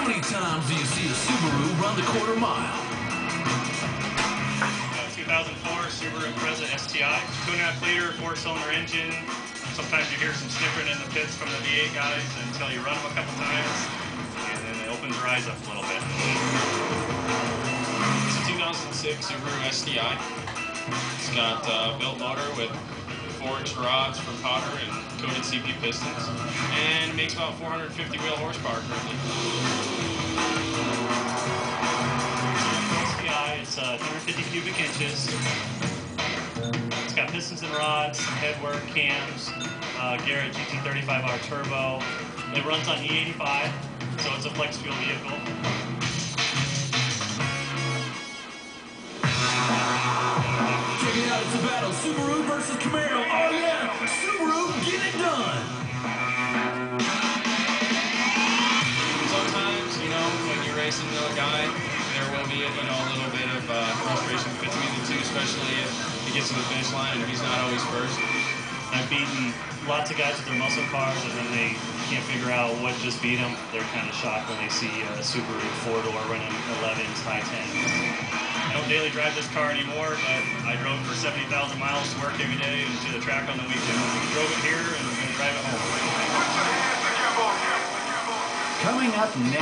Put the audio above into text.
many times do you see a Subaru run the quarter mile? 2004 Subaru Impreza STI, 2.5 liter, 4-cylinder engine. Sometimes you hear some snickering in the pits from the V8 guys until you run them a couple times, and then it opens your eyes up a little bit. It's a 2006 Subaru STI. It's got a built motor with forged rods from Potter and coated CP pistons, and makes about 450 wheel horsepower currently. STI, it's 150 cubic inches. It's got pistons and rods, headwork, cams, Garrett GT35R turbo. It runs on E85, so it's a flex fuel vehicle. Check it out, it's a battle. Subaru versus Camaro. Oh yeah, Subaru, get it done. Sometimes, when you're racing another guy, there will be, a little bit of frustration between the two, especially if he gets to the finish line and he's not always first. I've beaten lots of guys with their muscle cars, and then they can't figure out what just beat them. They're kind of shocked when they see a Subaru 4-door running 11s, high 10s. I don't daily drive this car anymore, but I drove for 70,000 miles to work every day and to the track on the weekend. Drove it here and I'm going to drive it home. Coming up next.